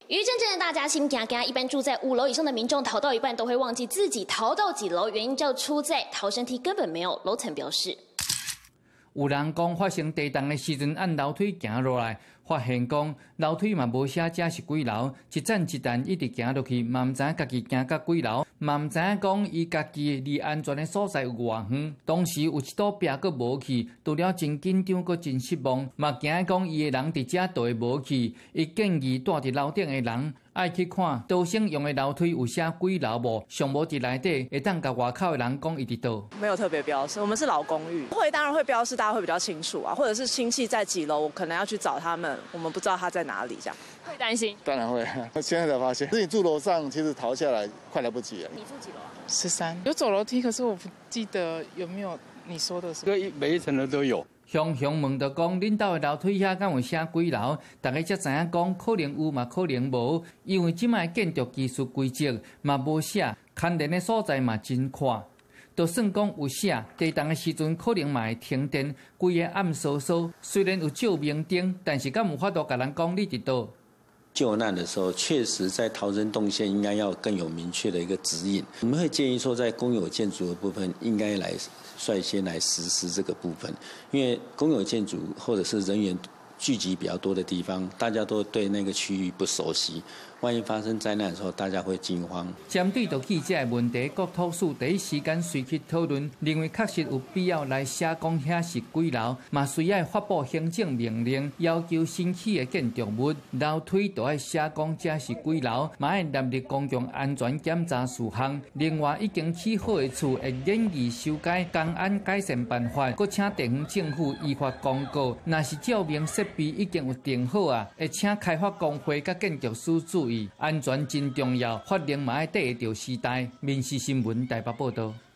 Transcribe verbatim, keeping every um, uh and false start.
于真正的大家心嘎嘎，一般住在五楼以上的民众逃到一半都会忘记自己逃到几楼，原因就出在逃生梯根本没有楼层标示。 有人讲发生地震的时阵按楼梯行落来，发现讲楼梯嘛无写这是几楼，一站一站一直行落去，嘛唔知家己行到几楼，嘛唔知讲伊家己离安全的所在有偌远。当时有一道壁阁无去，除了真紧张，阁真失望，嘛惊讲伊的人伫遮都会无去。伊建议住伫楼顶的人。 爱去看逃生用的楼梯有写几楼无？上无伫内底会当甲外口的人讲伊伫倒。 没有特别标示，我们是老公寓，会当然会标示，大家会比较清楚啊，或者是亲戚在几楼，我可能要去找他们，我们不知道他在哪里，这样会担心。 当然会，现在才发现，自己住楼上，其实逃下来快来不及了。 你住几楼啊？ 十三，有走楼梯，可是我不记得有没有你说的是。 每每一层楼都有。 雄雄问到讲，恁兜的楼梯遐敢有写几楼？大家才知影讲，可能有嘛，可能无，因为即卖建筑技术规则嘛无写，牵连的所在嘛真宽。就算讲有写，地震的时阵可能嘛会停电，规个暗飕飕。虽然有照明灯，但是敢有法度甲人讲你伫倒？ 救难的时候，确实在逃生动线应该要更有明确的一个指引。我们会建议说，在公有建筑的部分，应该来率先来实施这个部分，因为公有建筑或者是人员聚集比较多的地方，大家都对那个区域不熟悉，万一发生灾难的时候，大家会惊慌。 针对到记者的问题，国土署第一时间随去讨论，认为确实有必要来写讲遐是几楼，嘛需要发布行政命令，要求新起的建筑物楼梯都要写讲这是几楼，嘛要纳入公共安全检查事项。另外，已经起好的厝会建议修改公安改善办法，搁请地方政府依法公告。若是照明设备已经有定好啊，会请开发工会甲建筑师注意。 安全真重要，法令嘛要跟得到时代。民视新闻台北报道。